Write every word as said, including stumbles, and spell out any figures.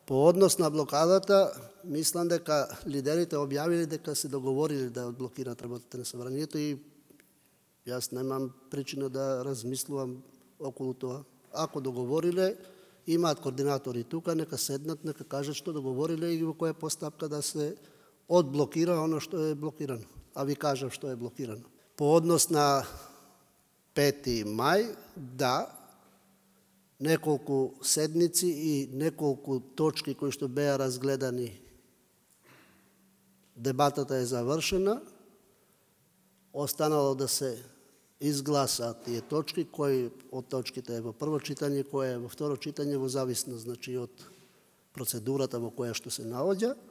По однос на блокадата, мислам дека лидерите објавили дека се договорили да одблокираат работата на Собранието и јас немам причина да размислувам околу тоа. Ако договориле, имаат координатори тука, нека седнат, нека кажат што договориле и во која постапка да се одблокира оно што е блокирано. А ви кажав што е блокирано. По однос на пети мај, да, неколку седници и неколку точки кои што беа разгледани, дебатата е завршена, останало да се изгласаат тие точки, кои од точките е во прво читање, кој е во второ читање, во зависност, значи, од процедурата во која што се наоѓа.